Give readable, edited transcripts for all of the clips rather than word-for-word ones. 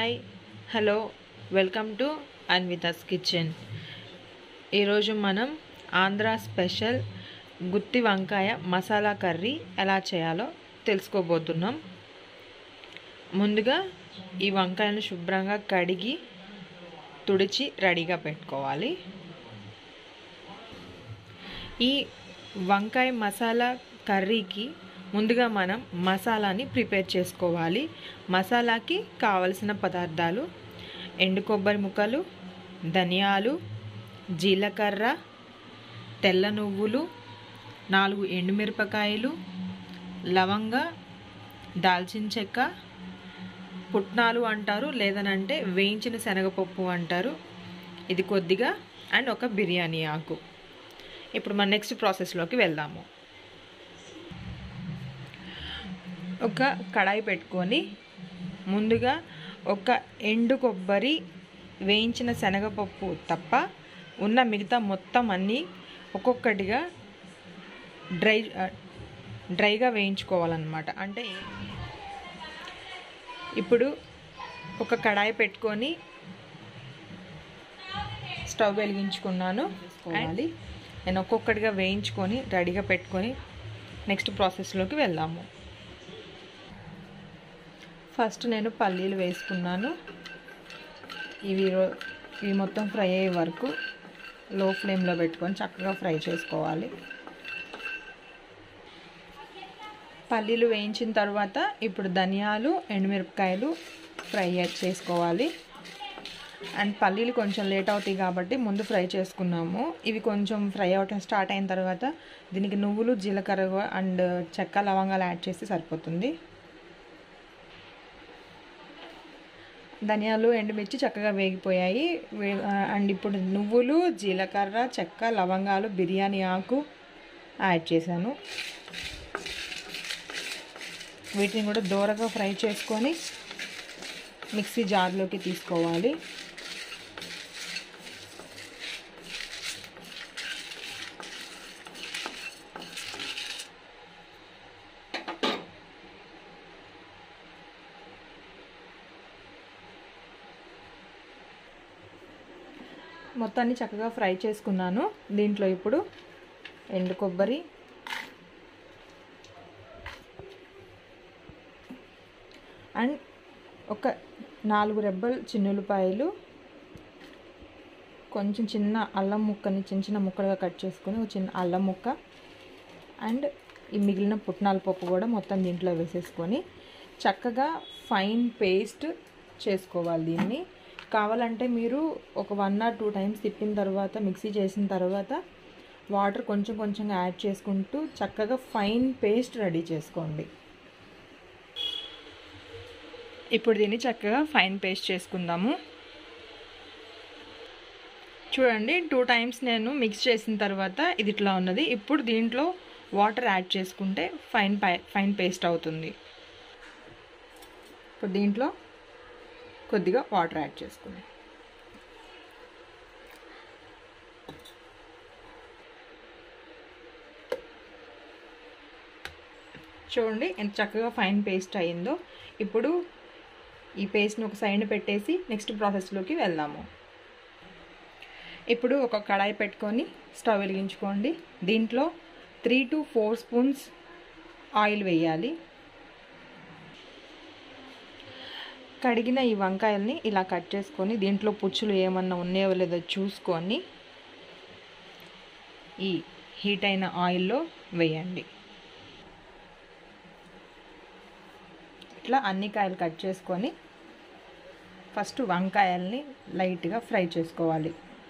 Hi hello welcome to Anvita's kitchen. ఈరోజు మనం Andhra special గుత్తి వంకాయ మసాలా కర్రీ ఎలా చేయాలో తెలుసుకోబోతున్నాం. ముందుగా ఈ వంకాయను శుభ్రంగా కడిగి తుడిచి రెడీగా పెట్టుకోవాలి. ఈ వంకాయ మసాలా కర్రీకి ముందుగా మనం మసాలాని ప్రిపేర్ చేసుకోవాలి. మసాలాకి కావలసిన పదార్థాలు: ఎండు కొబ్బరి ముక్కలు, ధనియాలు, జీలకర్ర, తెల్ల నువ్వులు, 4 ఎండుమిరపకాయలు, లవంగ, దాల్చిన చెక్క, పుట్నాలు అంటారు, లేదనంటే వేయించిన శనగపప్పు అంటారు, ఇది కొద్దిగా, అండ్ ఒక బిర్యానీ ఆకు. ఇప్పుడు మన నెక్స్ట్ ప్రాసెస్లోకి వెళ్దాము. ఒక కడాయి పెట్టుకొని ముందుగా ఒక ఎండు కొబ్బరి, వేయించిన శనగపప్పు తప్ప ఉన్న మిగతా మొత్తం అన్నీ ఒక్కొక్కటిగా డ్రైగా వేయించుకోవాలన్నమాట. అంటే ఇప్పుడు ఒక కడాయి పెట్టుకొని స్టవ్ వెలిగించుకున్నాను. నేను ఒక్కొక్కటిగా వేయించుకొని రెడీగా పెట్టుకొని నెక్స్ట్ ప్రాసెస్లోకి వెళ్దాము. ఫస్ట్ నేను పల్లీలు వేసుకున్నాను. ఇవి మొత్తం ఫ్రై అయ్యే వరకు లో ఫ్లేమ్లో పెట్టుకొని చక్కగా ఫ్రై చేసుకోవాలి. పల్లీలు వేయించిన తర్వాత ఇప్పుడు ధనియాలు, ఎండుమిరపకాయలు ఫ్రై చేసుకోవాలి. అండ్ పల్లీలు కొంచెం లేట్ అవుతాయి కాబట్టి ముందు ఫ్రై చేసుకున్నాము. ఇవి కొంచెం ఫ్రై అవటం స్టార్ట్ అయిన తర్వాత దీనికి నువ్వులు, జీలకర్ర అండ్ చెక్క, లవంగాలు యాడ్ చేస్తే సరిపోతుంది. ధనియాలు, ఎండుమిర్చి చక్కగా వేగిపోయాయి. అండ్ ఇప్పుడు నువ్వులు, జీలకర్ర, చెక్క, లవంగాలు, బిర్యానీ ఆకు యాడ్ చేశాను. వీటిని కూడా దోరగా ఫ్రై చేసుకొని మిక్సీ జార్లోకి తీసుకోవాలి. మొత్తాన్ని చక్కగా ఫ్రై చేసుకున్నాను. దీంట్లో ఇప్పుడు ఎండు కొబ్బరి, అండ్ ఒక 4 రెబ్బలు చిన్నులపాయలు, కొంచెం చిన్న అల్లం ముక్కని చిన్న ముక్కలుగా కట్ చేసుకొని ఒక చిన్న అల్లం ముక్క, అండ్ ఈ మిగిలిన పుట్నాల పప్పు కూడా మొత్తం దీంట్లో వేసేసుకొని చక్కగా ఫైన్ పేస్ట్ చేసుకోవాలి. దీన్ని కావాలంటే మీరు ఒక 1 or 2 టైమ్స్ తిప్పిన తర్వాత, మిక్సీ చేసిన తర్వాత వాటర్ కొంచెం కొంచెంగా యాడ్ చేసుకుంటూ చక్కగా ఫైన్ పేస్ట్ రెడీ చేసుకోండి. ఇప్పుడు దీన్ని చక్కగా ఫైన్ పేస్ట్ చేసుకుందాము. చూడండి, 2 టైమ్స్ నేను మిక్స్ చేసిన తర్వాత ఇది ఇట్లా ఉన్నది. ఇప్పుడు దీంట్లో వాటర్ యాడ్ చేసుకుంటే ఫైన్ పేస్ట్ అవుతుంది. ఇప్పుడు దీంట్లో కొద్దిగా వాటర్ యాడ్ చేసుకుందాం. చూడండి ఎంత చక్కగా ఫైన్ పేస్ట్ అయిందో. ఇప్పుడు ఈ పేస్ట్ని ఒక సైడ్ పెట్టేసి నెక్స్ట్ ప్రాసెస్లోకి వెళ్దాము. ఇప్పుడు ఒక కడాయి పెట్టుకొని స్టవ్ వెలిగించుకోండి. దీంట్లో 3 to 4 స్పూన్స్ ఆయిల్ వేయాలి. కడిగిన ఈ వంకాయల్ని ఇలా కట్ చేసుకొని దీంట్లో పుచ్చులు ఏమన్నా ఉన్నాయో లేదో చూసుకొని ఈ హీట్ అయిన ఆయిల్లో వేయండి. ఇట్లా అన్ని కాయలు కట్ చేసుకొని ఫస్ట్ వంకాయల్ని లైట్గా ఫ్రై చేసుకోవాలి.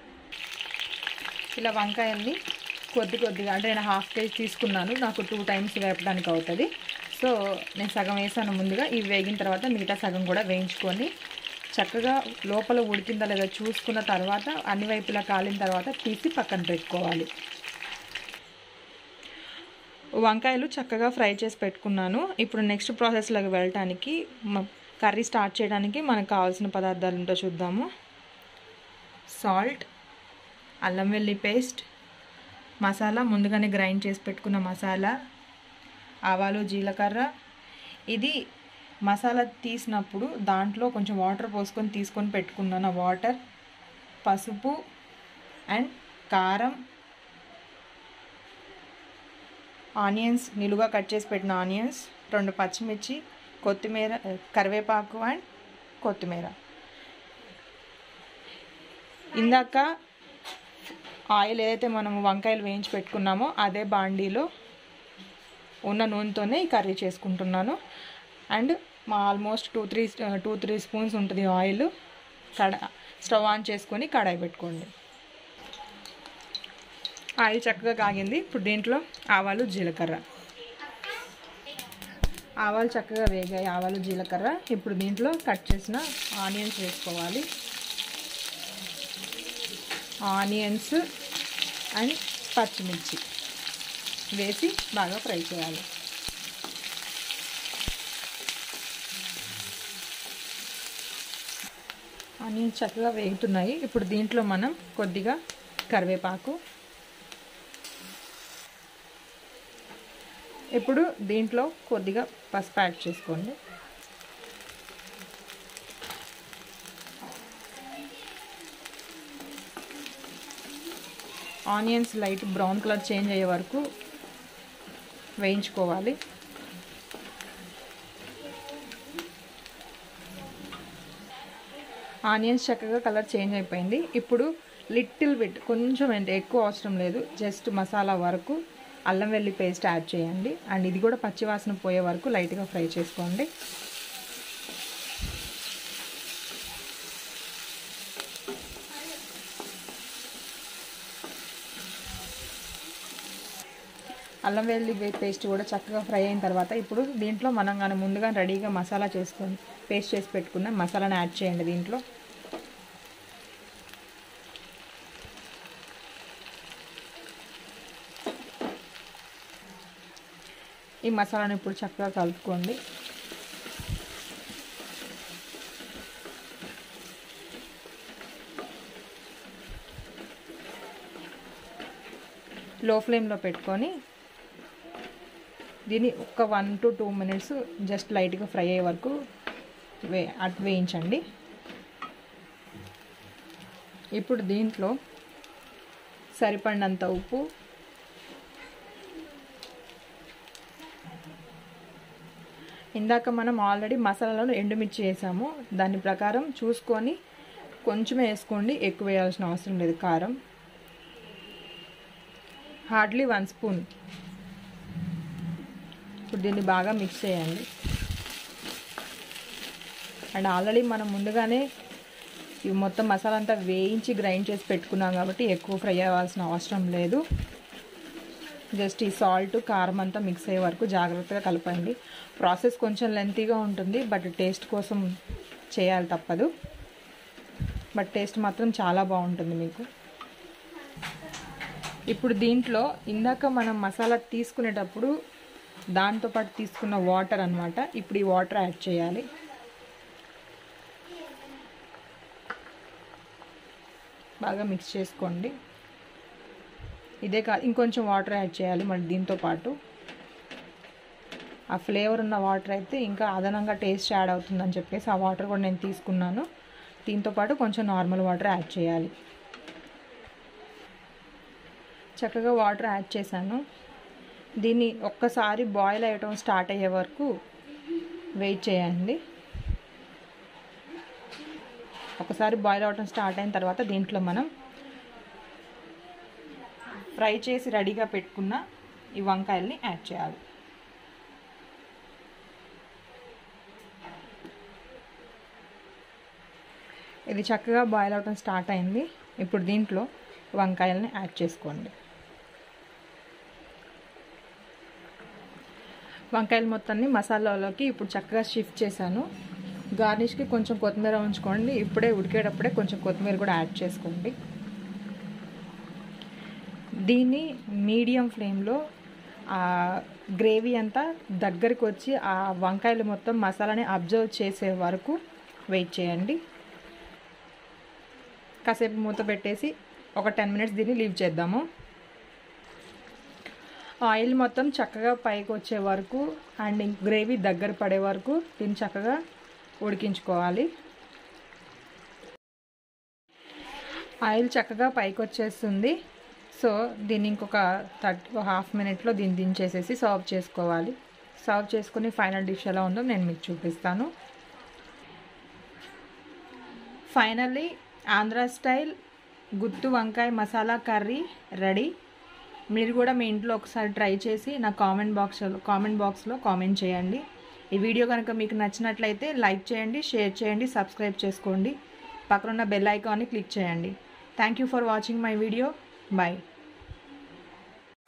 ఇలా వంకాయల్ని కొద్దిగా, అంటే నేను 1/2 kg తీసుకున్నాను, నాకు 2 టైమ్స్ వేపడానికి అవుతుంది. సో నేను సగం వేసాను ముందుగా. ఇవి వేగిన తర్వాత మిగతా సగం కూడా వేయించుకొని చక్కగా లోపల ఉడికిందా లేదా చూసుకున్న తర్వాత అన్ని వైపులా కాలిన తర్వాత తీసి పక్కన పెట్టుకోవాలి. వంకాయలు చక్కగా ఫ్రై చేసి పెట్టుకున్నాను. ఇప్పుడు నెక్స్ట్ ప్రాసెస్లోకి వెళ్ళటానికి, కర్రీ స్టార్ట్ చేయడానికి మనకు కావాల్సిన పదార్థాలు ఏంటో చూద్దాము. సాల్ట్, అల్లం వెల్లుల్లి పేస్ట్, మసాలా, ముందుగానే గ్రైండ్ చేసి పెట్టుకున్న మసాలా, ఆవాలు, జీలకర్ర, ఇది మసాలా తీసినప్పుడు దాంట్లో కొంచెం వాటర్ పోసుకొని తీసుకొని పెట్టుకున్నాను. వాటర్, పసుపు అండ్ కారం, ఆనియన్స్, నిలువుగా కట్ చేసి పెట్టిన ఆనియన్స్, 2 పచ్చిమిర్చి, కొత్తిమీర, కరివేపాకు అండ్ కొత్తిమీర. ఇందాక ఆయిల్ ఏదైతే మనము వంకాయలు వేయించి పెట్టుకున్నామో అదే బాండీలో ఉన్న నూనెతోనే ఈ కర్రీ చేసుకుంటున్నాను. అండ్ ఆల్మోస్ట్ 2-3 స్పూన్స్ ఉంటుంది ఆయిల్. స్టవ్ ఆన్ చేసుకొని కడాయి పెట్టుకోండి. ఆయిల్ చక్కగా కాగింది. ఇప్పుడు దీంట్లో ఆవాలు, జీలకర్ర. ఆవాలు చక్కగా వేగాయి, ఆవాలు జీలకర్ర. ఇప్పుడు దీంట్లో కట్ చేసిన ఆనియన్స్ వేసుకోవాలి. ఆనియన్స్ అండ్ పచ్చిమిర్చి వేసి బాగా ఫ్రై చేయాలి. ఆనియన్స్ చక్కగా వేగుతున్నాయి. ఇప్పుడు దీంట్లో మనం కొద్దిగా కరివేపాకు, ఇప్పుడు దీంట్లో కొద్దిగా పసుపు యాడ్ చేసుకోండి. Onions light brown colour change అయ్యే వరకు వేయించుకోవాలి. ఆనియన్స్ చక్కగా కలర్ చేంజ్ అయిపోయింది. ఇప్పుడు లిటిల్ బిట్, కొంచెం అంటే ఎక్కువ అవసరం లేదు, జస్ట్ మసాలా వరకు అల్లం వెల్లి పేస్ట్ యాడ్ చేయండి. అండ్ ఇది కూడా పచ్చివాసన పోయే వరకు లైట్గా ఫ్రై చేసుకోండి. అల్లం వెల్లి పేస్ట్ కూడా చక్కగా ఫ్రై అయిన తర్వాత ఇప్పుడు దీంట్లో మనం కానీ ముందుగా రెడీగా మసాలా చేసుకొని పేస్ట్ చేసి పెట్టుకున్న మసాలాను యాడ్ చేయండి. దీంట్లో ఈ మసాలాను ఇప్పుడు చక్కగా కలుపుకోండి. లో ఫ్లేమ్లో పెట్టుకొని దీన్ని ఒక 1 to 2 minutes జస్ట్ లైట్గా ఫ్రై అయ్యే వరకు వేయించండి. ఇప్పుడు దీంట్లో సరిపడినంత ఉప్పు, ఇందాక మనం ఆల్రెడీ మసాలాలో ఎండుమిర్చి వేసాము, దాని ప్రకారం చూసుకొని కొంచెమే వేసుకోండి, ఎక్కువ వేయాల్సిన అవసరం లేదు. కారం హార్డ్లీ 1 స్పూన్. ఇప్పుడు దీన్ని బాగా మిక్స్ చేయండి. అండ్ ఆల్రెడీ మనం ముందుగానే ఇవి మొత్తం మసాలా అంతా వేయించి గ్రైండ్ చేసి పెట్టుకున్నాం కాబట్టి ఎక్కువ ఫ్రై అవ్వాల్సిన అవసరం లేదు. జస్ట్ ఈ సాల్ట్, కారం అంతా మిక్స్ అయ్యే వరకు జాగ్రత్తగా కలపండి. ప్రాసెస్ కొంచెం లెంతీగా ఉంటుంది, బట్ టేస్ట్ కోసం చేయాలి, తప్పదు. బట్ టేస్ట్ మాత్రం చాలా బాగుంటుంది మీకు. ఇప్పుడు దీంట్లో ఇందాక మనం మసాలా తీసుకునేటప్పుడు దాంతోపాటు తీసుకున్న వాటర్ అన్నమాట. ఇప్పుడు ఈ వాటర్ యాడ్ చేయాలి. బాగా మిక్స్ చేసుకోండి. ఇదే కాదు, ఇంకొంచెం వాటర్ యాడ్ చేయాలి మళ్ళీ దీంతో పాటు. ఆ ఫ్లేవర్ ఉన్న వాటర్ అయితే ఇంకా అదనంగా టేస్ట్ యాడ్ అవుతుందని చెప్పేసి ఆ వాటర్ కూడా నేను తీసుకున్నాను. దీంతోపాటు కొంచెం నార్మల్ వాటర్ యాడ్ చేయాలి. చక్కగా వాటర్ యాడ్ చేశాను. దీన్ని ఒక్కసారి బాయిల్ అయ్యటం స్టార్ట్ అయ్యే వరకు వెయిట్ చేయండి. ఒకసారి బాయిల్ అవ్వటం స్టార్ట్ అయిన తర్వాత దీంట్లో మనం ఫ్రై చేసి రెడీగా పెట్టుకున్న ఈ వంకాయల్ని యాడ్ చేయాలి. ఇది చక్కగా బాయిల్ అవటం స్టార్ట్ అయింది. ఇప్పుడు దీంట్లో వంకాయల్ని యాడ్ చేసుకోండి. వంకాయలు మొత్తాన్ని మసాలాలోకి ఇప్పుడు చక్కగా షిఫ్ట్ చేశాను. గార్నిష్కి కొంచెం కొత్తిమీర ఉంచుకోండి. ఇప్పుడే ఉడికేటప్పుడే కొంచెం కొత్తిమీర కూడా యాడ్ చేసుకోండి. దీన్ని మీడియం ఫ్లేమ్లో గ్రేవీ అంతా దగ్గరికి వచ్చి ఆ వంకాయలు మొత్తం మసాలాని అబ్జర్వ్ చేసే వరకు వెయిట్ చేయండి. కాసేపు మూత పెట్టేసి ఒక 10 minutes దీన్ని లీవ్ చేద్దాము. ఆయిల్ మొత్తం చక్కగా పైకి వచ్చే వరకు అండ్ గ్రేవీ దగ్గర పడే వరకు దీన్ని చక్కగా ఉడికించుకోవాలి. ఆయిల్ చక్కగా పైకి వచ్చేస్తుంది. సో దీన్ని ఇంకొక హాఫ్ మినిట్లో దీన్ని దించేసేసి సర్వ్ చేసుకోవాలి. సర్వ్ చేసుకుని ఫైనల్ డిష్ ఎలా ఉందో నేను మీకు చూపిస్తాను. ఫైనల్లీ ఆంధ్ర స్టైల్ గుత్తు వంకాయ మసాలా కర్రీ రెడీ. మీరు కూడా మీ ఇంట్లో ఒకసారి ట్రై చేసి నా కామెంట్ బాక్స్లో కామెంట్ చేయండి. ఈ వీడియో కనుక మీకు నచ్చినట్లయితే లైక్ చేయండి, షేర్ చేయండి, సబ్స్క్రైబ్ చేసుకోండి. పక్కనున్న బెల్ ఐకాన్ని క్లిక్ చేయండి. Thank you for watching my video. Bye.